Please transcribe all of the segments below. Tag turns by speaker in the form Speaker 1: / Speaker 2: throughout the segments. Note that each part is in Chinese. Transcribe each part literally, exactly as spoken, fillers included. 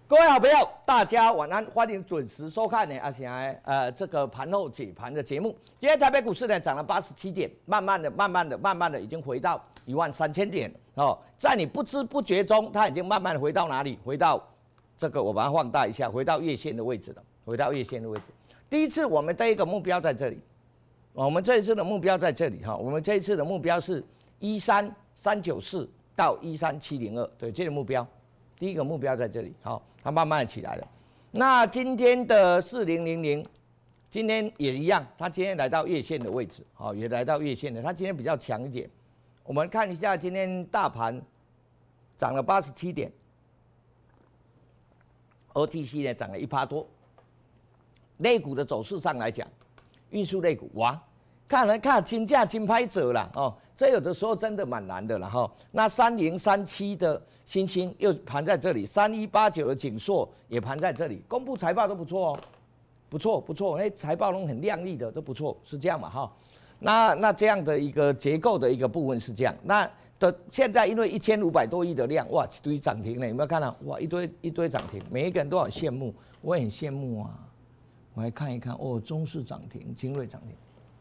Speaker 1: 各位好朋友，大家晚安，欢迎准时收看呢阿翔呃这个盘后解盘的节目。今天台北股市呢涨了八十七点，慢慢的、慢慢的、慢慢的已经回到一万三千点哦，在你不知不觉中，它已经慢慢的回到哪里？回到这个我把它放大一下，回到月线的位置了，回到月线的位置。第一次我们第一个目标在这里，我们这一次的目标在这里哈，我们这一次的目标是一三三九四到一三七零二，对，这个目标。第一个目标在这里，好，它慢慢的起来了。那今天的四零零零，今天也一样，它今天来到月线的位置，好，也来到月线的，它今天比较强一点。我们看一下今天大盘涨了八十七点 ，O T C 呢涨了一趴多。类股的走势上来讲，运输类股哇，看来看金价金拍者啦哦，这有的时候真的蛮难的啦哈。那三零三七的新兴又盘在这里，三一八九的景硕也盘在这里，公布财报都不错哦，不错不错，那财报都很亮丽的，都不错，是这样嘛哈。那那这样的一个结构的一个部分是这样，那的现在因为一千五百多亿的量，哇，一堆涨停呢，有没有看到？哇，一堆一堆涨停，每一个人都很羡慕，我也很羡慕啊。我来看一看哦，中视涨停，精锐涨停。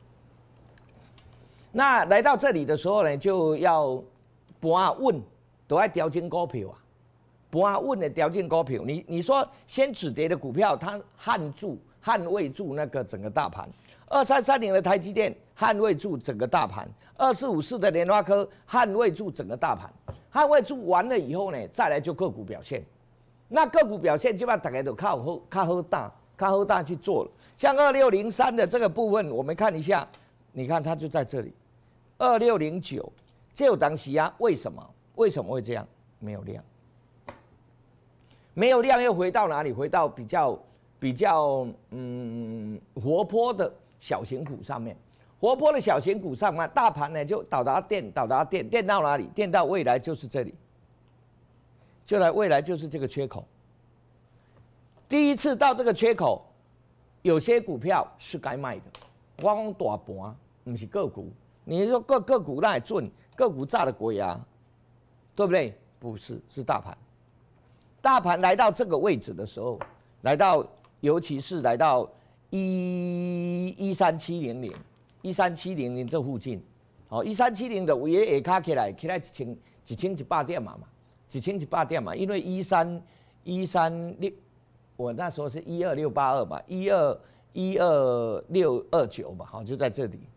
Speaker 1: 那来到这里的时候呢，就要博啊问，都要调整股票啊，博啊问的调整股票。你你说先止跌的股票，它撼住、捍卫住那个整个大盘。二三三零的台积电捍卫住整个大盘，二四五四的联发科捍卫住整个大盘。捍卫住完了以后呢，再来就个股表现。那个股表现基本上大概都靠好、靠好大、靠好大去做了。像二六零三的这个部分，我们看一下，你看它就在这里。二六零九，这有当时啊？为什么？为什么会这样？没有量，没有量又回到哪里？回到比较比较嗯活泼的小型股上面。活泼的小型股上面，大盘呢就倒达电，倒达电，电到哪里？电到未来就是这里，就来未来就是这个缺口。第一次到这个缺口，有些股票是该卖的。我讲大盘，不是个股。你说个个股那也准，个股炸的鬼啊，对不对？不是，是大盘。大盘来到这个位置的时候，来到尤其是来到一一三七零零、一三七零零这附近，好，一三七零的我也下卡起来，起来一千一千一百点嘛嘛，一千一百点嘛，因为一三一三六，我那时候是一二六八二吧，一二一二六二九吧，好，就在这里。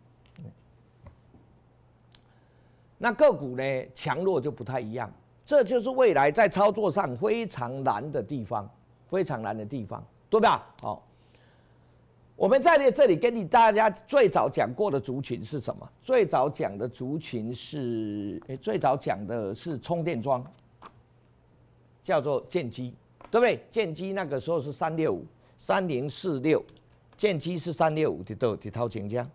Speaker 1: 那个股呢，强弱就不太一样，这就是未来在操作上非常难的地方，非常难的地方，对吧？好，我们在这里跟你大家最早讲过的族群是什么？最早讲的族群是，欸、最早讲的是充电桩，叫做建机，对不对？建机那个时候是三六五、三零四六，建机是三六五的都的掏钱家。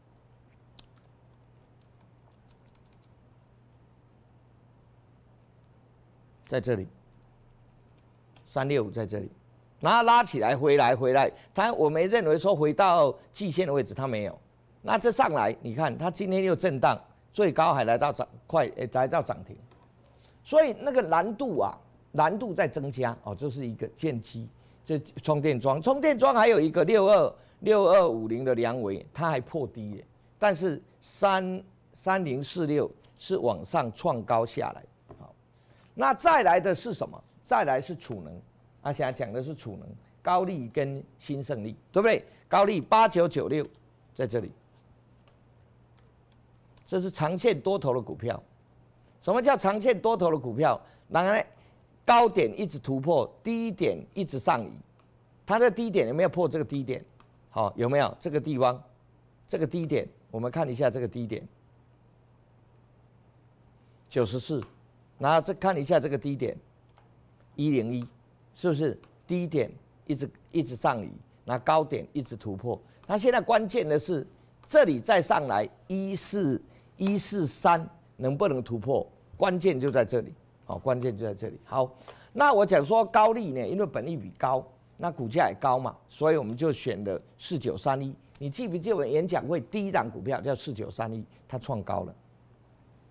Speaker 1: 在这里，三六五在这里，然后拉起来回来回来，它我们认为说回到季线的位置，它没有。那这上来，你看它今天又震荡，最高还来到涨快，诶、欸，来到涨停。所以那个难度啊，难度在增加哦，这是一个建机，这充电桩，充电桩还有一个六二六二五零的量维，它还破低耶，但是三三零四六是往上创高下来。那再来的是什么？再来是储能，啊，现在讲的是储能，高力跟新胜利，对不对？高力八九九六在这里，这是长线多头的股票。什么叫长线多头的股票？然后呢，高点一直突破，低点一直上移，它的低点有没有破这个低点？好，有没有这个地方？这个低点，我们看一下这个低点，九十四。然后再看一下这个低点，一零一，是不是低点一直一直上移，那高点一直突破？那现在关键的是这里再上来一四一四三能不能突破？关键就在这里，好，关键就在这里。好，那我讲说高力呢，因为本益比高，那股价也高嘛，所以我们就选了四九三一。你记不记得我演讲会第一档股票叫四九三一，它创高了。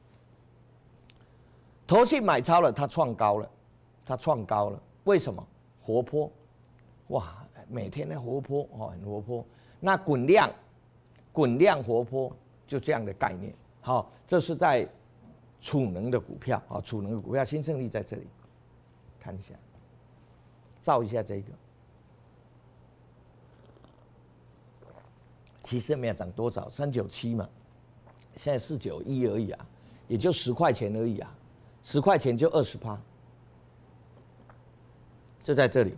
Speaker 1: 投信买超了，它创高了，它创高了，为什么？ 活泼，哇，每天的活泼哦，很活泼。那滚量，滚量活泼，就这样的概念。好，这是在储能的股票啊，储能的股票，新胜利在这里，看一下，照一下这个，其实没有涨多少，三九七嘛，现在四九一而已啊，也就十块钱而已啊，十块钱就二十趴，就在这里。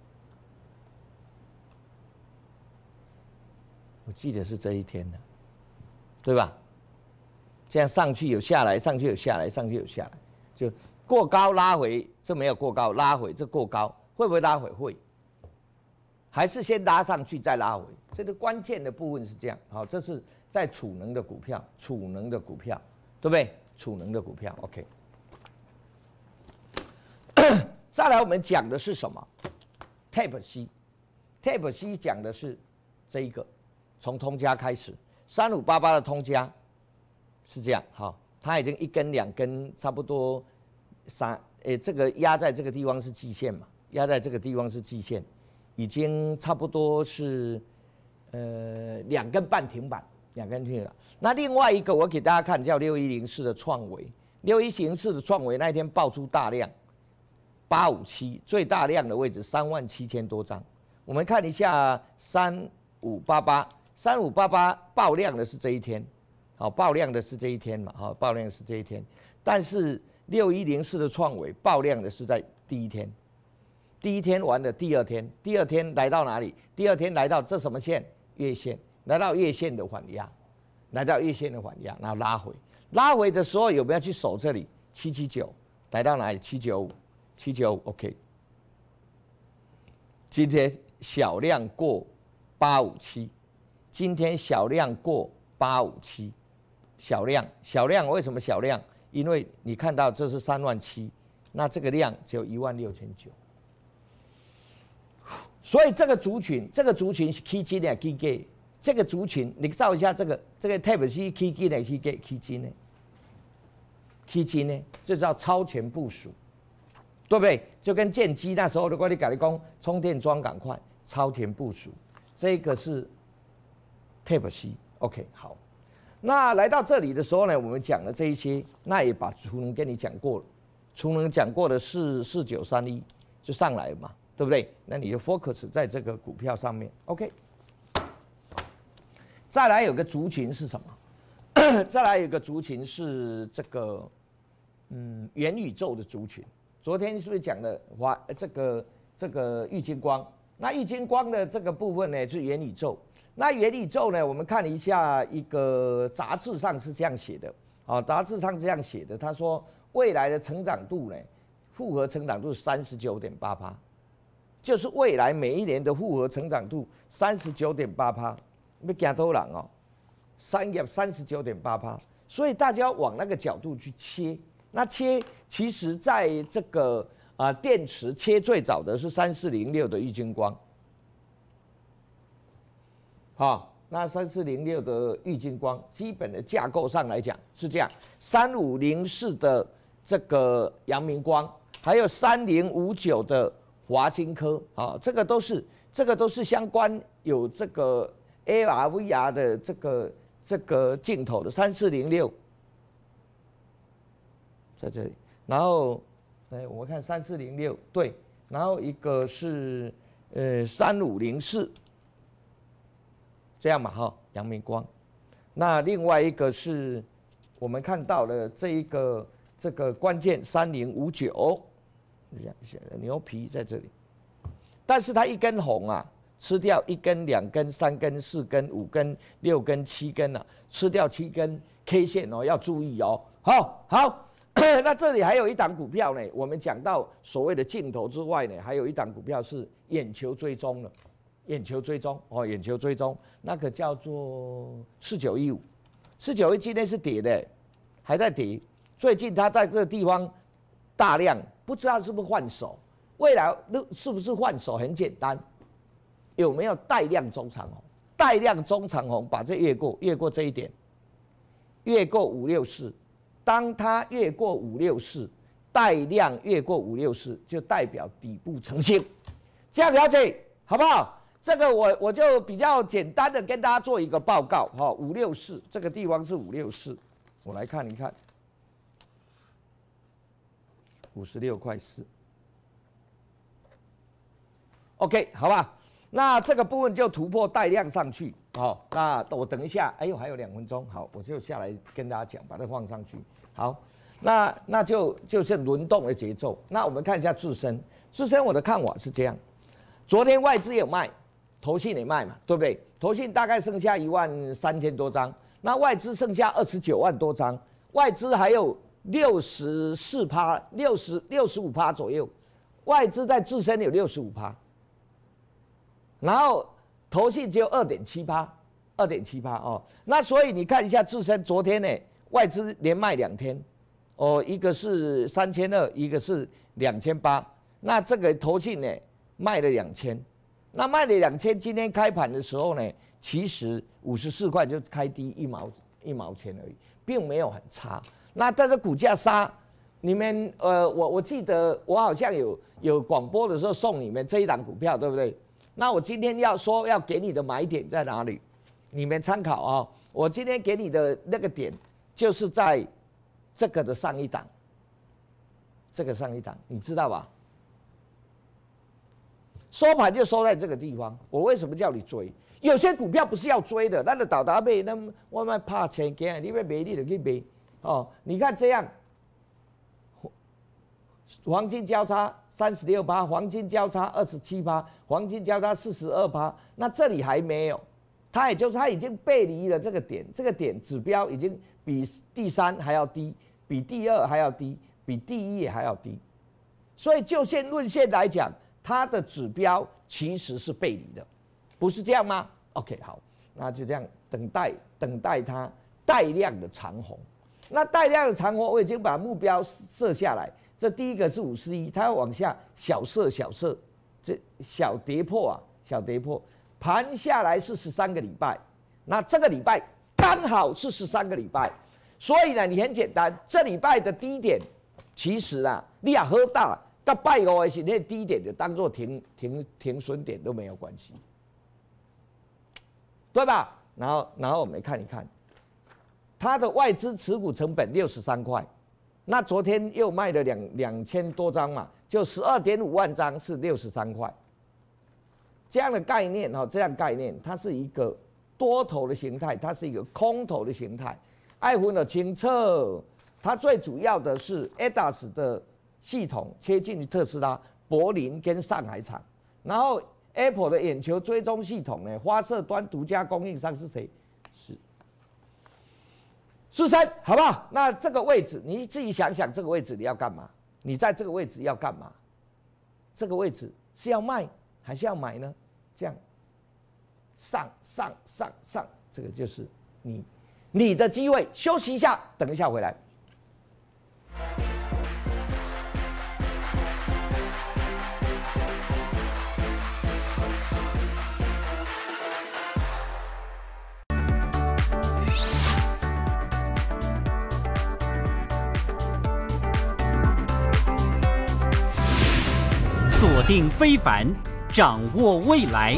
Speaker 1: 我记得是这一天的，对吧？这样上去有下来，上去有下来，上去有下来，就过高拉回，这没有过高，拉回这过高，会不会拉回？会，还是先拉上去再拉回？这个关键的部分是这样。好，这是在储能的股票，储能的股票，对不对？储能的股票 ，OK。再来，我们讲的是什么 ？Type C，Type C 讲的是这一个。从通家开始，三五八八的通家是这样，好，它已经一根两根差不多三，诶，这个压在这个地方是季线嘛，压在这个地方是季线，已经差不多是呃两根半停板，两根停板。那另外一个我给大家看叫六一零四的创维，六一零四的创维那一天爆出大量，八五七最大量的位置三万七千多张，我们看一下三五八八。三五八八爆量的是这一天，好，爆量的是这一天嘛，好，爆量的是这一天。但是六一零四的创维爆量的是在第一天，第一天完的第二天，第二天来到哪里？第二天来到这什么线？月线，来到月线的缓压，来到月线的缓压，然后拉回，拉回的时候有没有去守这里？七七九，来到哪里？七九五，七九五 ，OK。今天小量过八五七。今天小量过八五七，小量小量为什么小量？因为你看到这是三万七，那这个量只有一万六千九，所以这个族群，这个族群是基金的基金，这个族群你照一下这个这个 Type C 基金的基金基金呢，基金呢，这叫超前部署，对不对？就跟建机那时候的我你讲你讲充电桩赶快超前部署，这个是。Type C， OK， 好。那来到这里的时候呢，我们讲了这一些，那也把储能跟你讲过了，储能讲过的是四九三一就上来了嘛，对不对？那你就 focus 在这个股票上面 ，OK。再来有个族群是什么？再来有个族群是这个，嗯，元宇宙的族群。昨天是不是讲的华这个这个玉晶光？那玉晶光的这个部分呢是元宇宙。那元宇宙呢？我们看一下一个杂志上是这样写的，啊，杂志上这样写的，他说未来的成长度呢，复合成长度三十九点八趴，就是未来每一年的复合成长度三十九点八趴，要惊多人哦，三业三十九点八趴，所以大家要往那个角度去切。那切，其实在这个啊、呃、电池切最早的是三四零六的玉晶光。好，那三四零六的玉晶光，基本的架构上来讲是这样，三五零四的这个阳明光，还有三零五九的华晶科，啊，这个都是这个都是相关有这个 A R V R 的这个这个镜头的三四零六，在这里，然后，哎，我们看三四零六对，然后一个是呃三五零四。这样嘛哈，阳明光，那另外一个是我们看到的这一个这个关键三零五九，牛皮在这里，但是它一根红啊，吃掉一根、两根、三根、四根、五根、六根、七根啊，吃掉七根 K 线哦，要注意哦。好，好，那这里还有一档股票呢，我们讲到所谓的镜头之外呢，还有一档股票是眼球追踪了。眼球追踪哦，眼球追踪那个叫做四九一五，四九一今天是跌的，还在跌。最近它在这个地方大量，不知道是不是换手，未来是不是换手？很简单，有没有带量中长红？带量中长红把这越过，越过这一点，越过五六四。当它越过五六四，带量越过五六四，就代表底部成型。 这样了解好不好？这个我我就比较简单的跟大家做一个报告哈，五六四这个地方是五六四，我来看一看，五十六块四 ，OK 好吧？那这个部分就突破带量上去，好，那我等一下，哎呦还有两分钟，好，我就下来跟大家讲，把它放上去，好，那那就就是轮动的节奏。那我们看一下自身，自身我的看法是这样，昨天外资有卖。投信也卖嘛，对不对？投信大概剩下一万三千多张，那外资剩下二十九万多张，外资还有六十四趴、六十六十五趴左右，外资在自身有六十五趴，然后投信只有二点七趴，二点七趴哦。那所以你看一下自身，昨天呢外资连卖两天，哦，一个是三千二，一个是两千八，那这个投信呢卖了两千。那卖了两千，今天开盘的时候呢，其实五十四块就开低一毛一毛钱而已，并没有很差。那但是股价杀，你们呃，我我记得我好像有有广播的时候送你们这一档股票，对不对？那我今天要说要给你的买点在哪里？你们参考啊、哦。我今天给你的那个点就是在这个的上一档，这个上一档，你知道吧？收盘就收在这个地方，我为什么叫你追？有些股票不是要追的，那个倒打买，那我们怕钱给你要买你就去买哦。你看这样，黄金交叉三十六趴，黄金交叉二十七趴，黄金交叉四十二趴，那这里还没有，它也就是它已经背离了这个点，这个点指标已经比第三还要低，比第二还要低，比第一也还要低，所以就线论线来讲。它的指标其实是背离的，不是这样吗 ？OK， 好，那就这样等待等待它带量的长红。那带量的长红，我已经把目标设下来。这第一个是五十一，它要往下小设小设，这小跌破啊，小跌破，盘下来是十三个礼拜，那这个礼拜刚好是十三个礼拜，所以呢，你很简单，这礼拜的低点，其实啊，你也喝大。到拜五的时，那低点就当做停停停损点都没有关系，对吧？然后然后我们看一看，它的外资持股成本六十三块，那昨天又卖了两两千多张嘛，就十二点五万张是六十三块，这样的概念哈，这样概念它是一个多头的形态，它是一个空头的形态。爱分的清澈，它最主要的是 A D A S 的。系统切进特斯拉、柏林跟上海厂，然后 Apple 的眼球追踪系统呢，发射端独家供应商是谁？是自身，好不好？那这个位置你自己想想，这个位置你要干嘛？你在这个位置要干嘛？这个位置是要卖还是要买呢？这样上上上上，这个就是你你的机会。休息一下，等一下回来。
Speaker 2: 锁定非凡，掌握未来。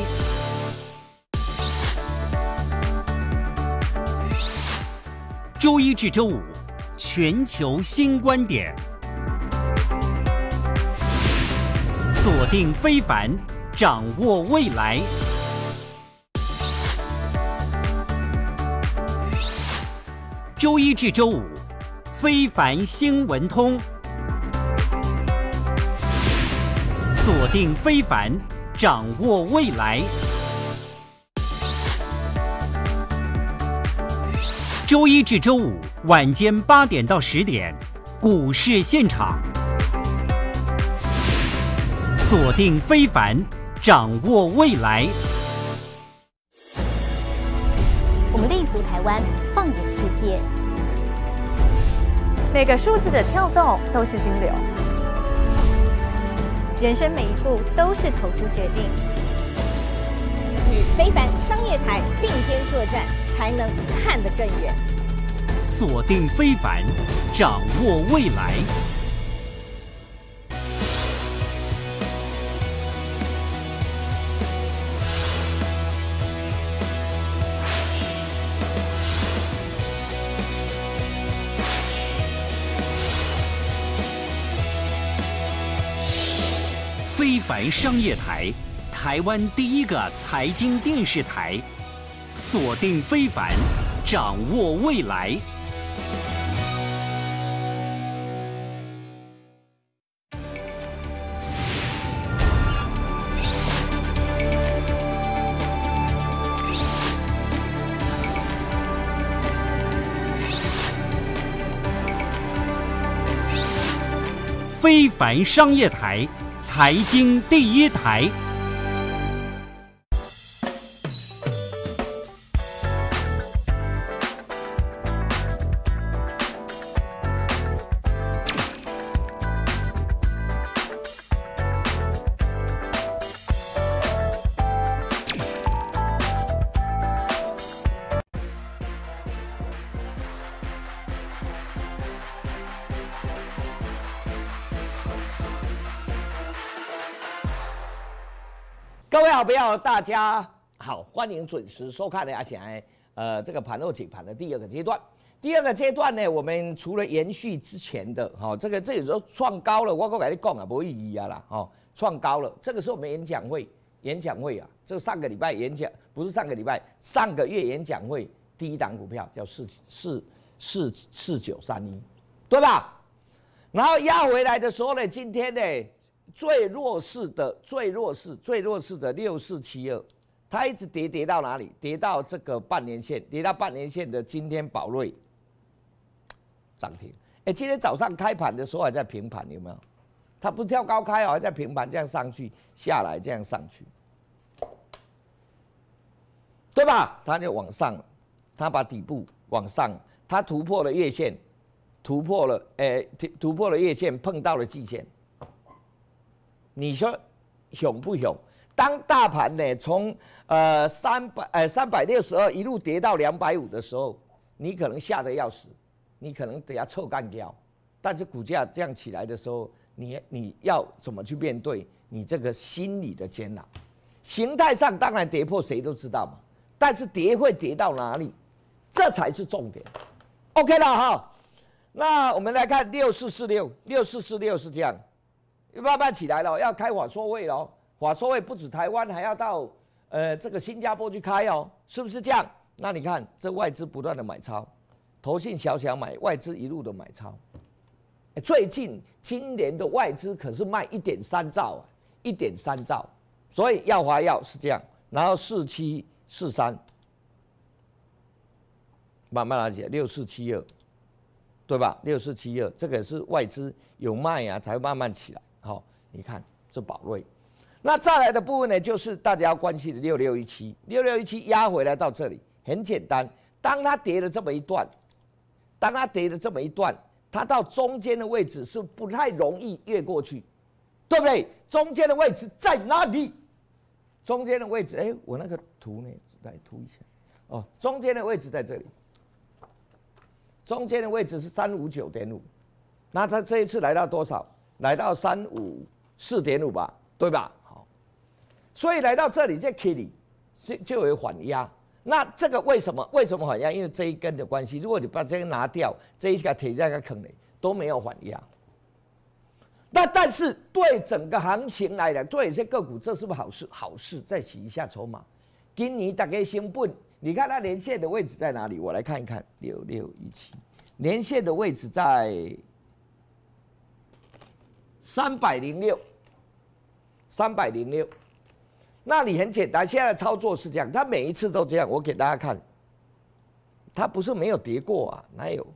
Speaker 2: 周一至周五，全球新观点。锁定非凡，掌握未来。周一至周五，非凡新闻通。锁定非凡，掌握未来。周一至周五晚间八点到十点，股市现场。锁定非凡，掌握未来。
Speaker 3: 我们立足台湾，放眼世界。每个数字的跳动都是金流。人生每一步都是投资决定，与非凡商业台并肩作战，才能看得更远。
Speaker 2: 锁定非凡，掌握未来。 非凡商业台，台湾第一个财经电视台，锁定非凡，掌握未来。非凡商业台，财经第一台。
Speaker 1: 各位好朋友，大家好，欢迎准时收看的阿翔呃这个盘后解盘的第二个阶段。第二个阶段呢，我们除了延续之前的，哈、哦，这个这有时候创高了，我跟你讲啊，没意义啊啦，哦，创高了，这个是我们演讲会，演讲会啊，这上个礼拜演讲，不是上个礼拜，上个月演讲会第一档股票叫四四四四九三一，对吧？然后压回来的时候呢，今天呢。最弱势的、最弱势、最弱势的六四七二，它一直跌跌到哪里？跌到这个半年线，跌到半年线的今天宝瑞涨停。哎、欸，今天早上开盘的时候还在平盘，有没有？它不跳高开哦，还在平盘这样上去、下来这样上去，对吧？它就往上了，它把底部往上，它突破了月线，突破了，哎、欸，突破了月线，碰到了季线。你说凶不凶？当大盘呢从呃三百呃三百六十二一路跌到两百五的时候，你可能吓得要死，你可能等下臭干掉。但是股价这样起来的时候，你你要怎么去面对你这个心理的煎熬？形态上当然跌破谁都知道嘛，但是跌会跌到哪里，这才是重点。OK 了哈，那我们来看六四四六，六四四六是这样。慢慢起来了，要开法说会了。法说会不止台湾，还要到呃这个新加坡去开哦，是不是这样？那你看这外资不断的买超，投信小小买，外资一路的买超。欸、最近今年的外资可是卖一点三兆啊，一点三兆，所以耀华药是这样，然后四七四三，慢慢来起来，六四七二，对吧？六四七二，这个是外资有卖啊，才会慢慢起来。好、哦，你看这宝瑞，那再来的部分呢，就是大家要关心的六六一七，六六一七压回来到这里，很简单，当它跌了这么一段，当它跌了这么一段，它到中间的位置是不太容易越过去，对不对？中间的位置在哪里？中间的位置，哎，我那个图呢，来涂一下，哦，中间的位置在这里，中间的位置是三五九点五，那它这一次来到多少？来到三五四点五吧，对吧？好，所以来到这里这 K 里就就有缓压。那这个为什么？为什么缓压？因为这一根的关系。如果你把这个拿掉，这一个铁在个坑里都没有缓压。那但是对整个行情来讲，对有些个股这是不是好事？好事，再洗一下筹码。今年大概先不，你看它连线的位置在哪里？我来看一看，六六一七，连线的位置在三百零六，三百零六。那你很简单，现在的操作是这样，它每一次都这样。我给大家看，它不是没有跌过啊，哪有？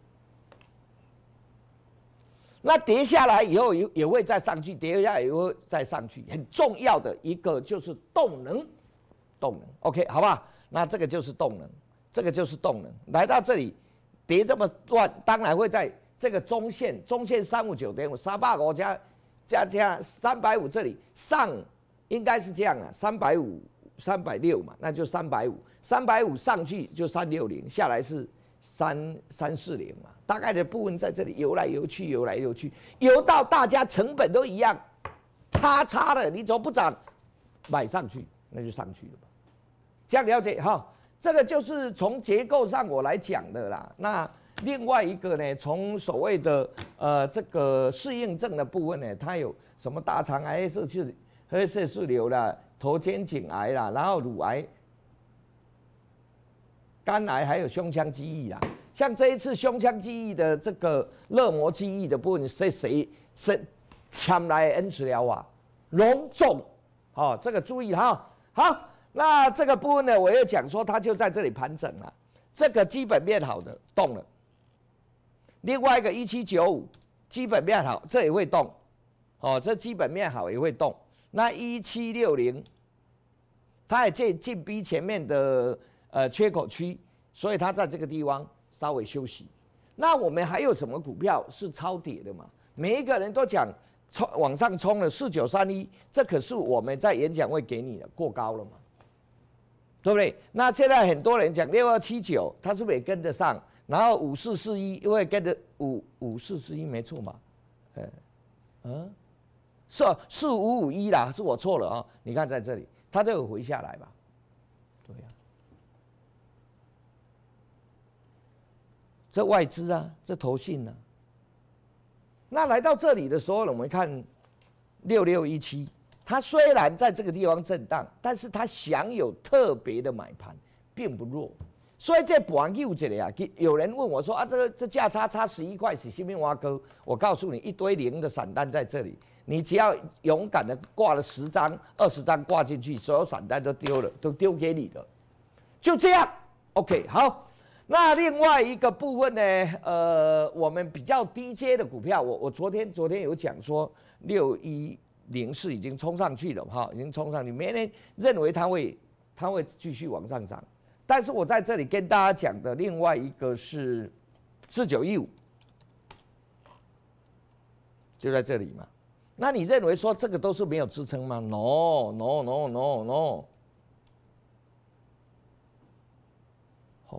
Speaker 1: 那跌下来以后也也会再上去，跌下来也会再上去。很重要的一个就是动能，动能 ，OK， 好吧？那这个就是动能，这个就是动能。来到这里跌这么乱，当然会在这个中线，中线三五九点五，三百五加。加加三百五，这里上应该是这样啊，三百五、三百六嘛，那就三百五，三百五上去就三六零，下来是三三四零嘛，大概的部分在这里游来游去，游来游去，游到大家成本都一样，差差了，你怎么不涨？买上去，那就上去了吧。这样了解哈，这个就是从结构上我来讲的啦。那另外一个呢，从所谓的呃这个适应症的部分呢，它有什么大肠癌是是黑色素瘤啦、头肩颈癌啦，然后乳癌、肝癌，还有胸腔积液啦。像这一次胸腔积液的这个热膜积液的部分，是谁是抢来恩治疗啊？溶肿，哦，这个注意哈。好，那这个部分呢，我要讲说，它就在这里盘整了。这个基本面好的动了，另外一个一七九五基本面好，这也会动，哦，这基本面好也会动。那一七六零，它也进进逼前面的呃缺口区，所以它在这个地方稍微休息。那我们还有什么股票是超跌的嘛？每一个人都讲冲往上冲了四九三一，这可是我们在演讲会给你的，过高了嘛，对不对？那现在很多人讲六二七九，它是不是也跟得上？然后五四四一又会跟着五五四四一没错嘛？呃，嗯。是四五五一啦，是我错了啊、哦！你看在这里，它都有回下来吧？对呀、啊，这外资啊，这投信啊。那来到这里的时候呢，我们看六六一七，它虽然在这个地方震荡，但是它享有特别的买盘，并不弱。所以这盘有这里啊，有人问我说啊，这个这价差差十一块是什么挖哥？我告诉你，一堆零的散单在这里。你只要勇敢的挂了十张、二十张挂进去，所有散单都丢了，都丢给你了，就这样。OK， 好。那另外一个部分呢，呃，我们比较低阶的股票，我我昨天昨天有讲说，六一零四已经冲上去了哈，已经冲上去，没人认为它会它会继续往上涨。但是我在这里跟大家讲的另外一个是四九一五，就在这里嘛。那你认为说这个都是没有支撑吗 ？No No No No No。好，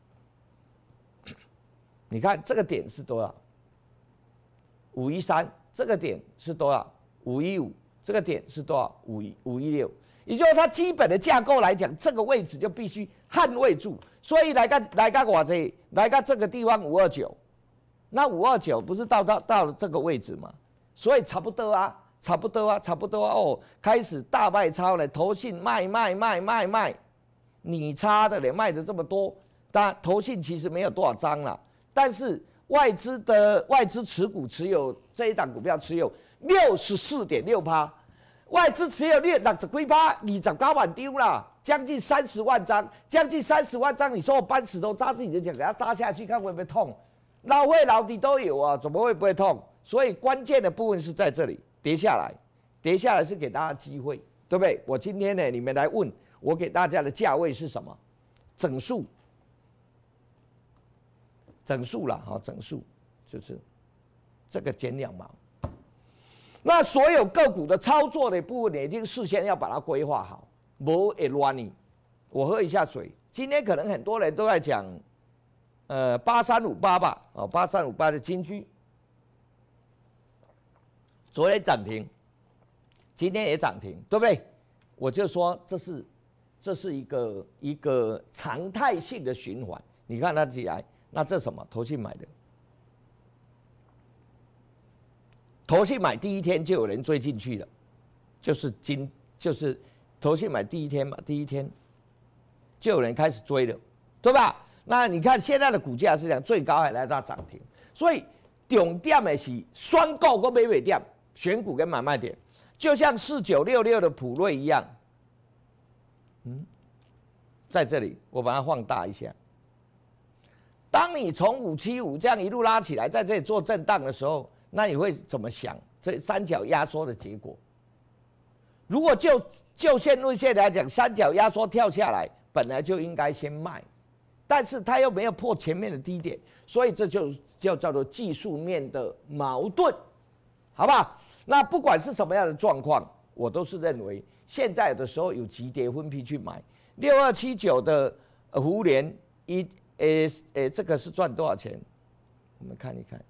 Speaker 1: 你看这个点是多少？五一三，这个点是多少？五一五，这个点是多少？五一五一六。也就是说，它基本的架构来讲，这个位置就必须捍卫住。所以来个来个我这来个这个地方五二九，那五二九不是到到到了这个位置吗？所以差不多啊，差不多啊，差不多啊哦，开始大卖超了，投信卖卖卖卖卖，你差的人卖的这么多，当然投信其实没有多少张啦，但是外资的外资持股持有这一档股票持有六十四点六趴，外资持有六六十几趴，二十九万张啦，将近三十万张，将近三十万张，你说我搬石头扎自己的脚，给它扎下去，看会不会痛？老会老底都有啊，怎么会不会痛？所以关键的部分是在这里，跌下来，跌下来是给大家机会，对不对？我今天呢，你们来问我给大家的价位是什么？整数，整数啦，好，整数就是这个减两毛。那所有个股的操作的部分呢，已经事先要把它规划好，不会乱你。我喝一下水。今天可能很多人都在讲，呃，八三五八吧，哦，八三五八的金居。昨天涨停，今天也涨停，对不对？我就说这是这是一个一个常态性的循环。你看它起来，那这什么？投信买的，投信买第一天就有人追进去了，就是今就是投信买第一天嘛，第一天就有人开始追了，对吧？那你看现在的股价是讲最高还来到涨停，所以重点的是选股跟买卖点。选股跟买卖点，就像四九六六的普瑞一样，嗯，在这里我把它放大一下。当你从五七五这样一路拉起来，在这里做震荡的时候，那你会怎么想？这三角压缩的结果，如果就就线路线来讲，三角压缩跳下来，本来就应该先卖，但是它又没有破前面的低点，所以这就就叫做技术面的矛盾，好不好？那不管是什么样的状况，我都是认为现在的时候有急跌分批去买。六二七九的胡联一，诶诶，这个是赚多少钱？我们看一看，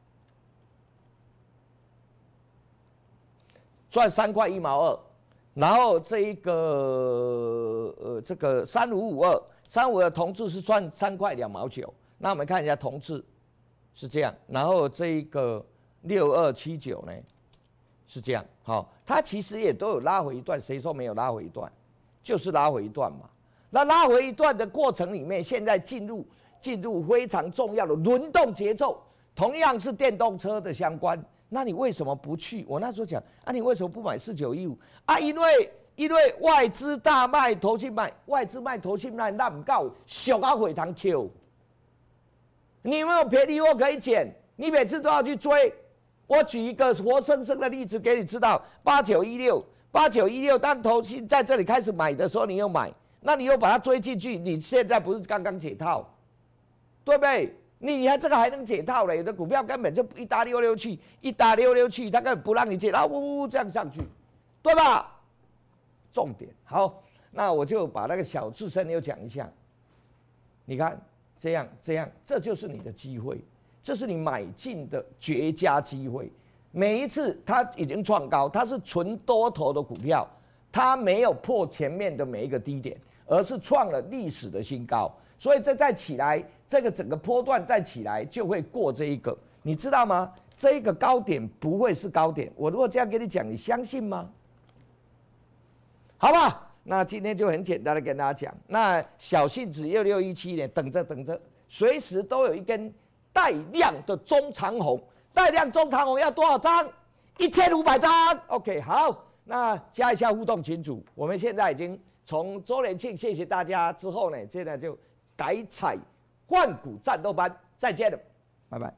Speaker 1: 赚三块一毛二。然后这一个呃这个三五五二，三五的同志是赚三块两毛九。那我们看一下同志是这样，然后这一个六二七九呢？ 是这样，好、哦，它其实也都有拉回一段，谁说没有拉回一段？就是拉回一段嘛。那拉回一段的过程里面，现在进入进入非常重要的轮动节奏，同样是电动车的相关。那你为什么不去？我那时候讲啊，你为什么不买四九一五啊？因为因为外资大卖，投信卖，外资卖，投信卖，那不够，小到回堂 Q。你有没有便宜货可以捡？你每次都要去追。我举一个活生生的例子给你知道：八九一六，八九一六，当投信在这里开始买的时候，你又买，那你又把它追进去，你现在不是刚刚解套，对不对？你还这个还能解套了？有的股票根本就一打溜溜去，一打溜溜去，它根本不让你解，然后呜呜这样上去，对吧？重点好，那我就把那个小自身又讲一下。你看这样这样，这就是你的机会。这是你买进的绝佳机会。每一次它已经创高，它是纯多头的股票，它没有破前面的每一个低点，而是创了历史的新高。所以这再起来，这个整个波段再起来就会过这一个，你知道吗？这一个高点不会是高点。我如果这样跟你讲，你相信吗？好吧，那今天就很简单的跟大家讲，那小信子六六一七呢，等着等着，随时都有一根带量的中长红，带量中长红要多少张？一千五百张。OK， 好，那加一下互动群组。我们现在已经从周年庆，谢谢大家之后呢，现在就改采换股战斗班，再见了，拜拜。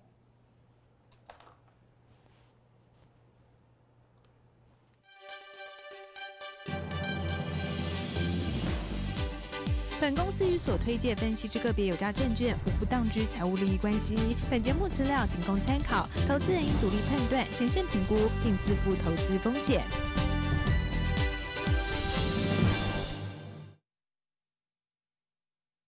Speaker 4: 本公司与所推介分析之个别有价证券无不当之财务利益关系。本节目资料仅供参考，投资人应独立判断、审慎评估，并自负投资风险。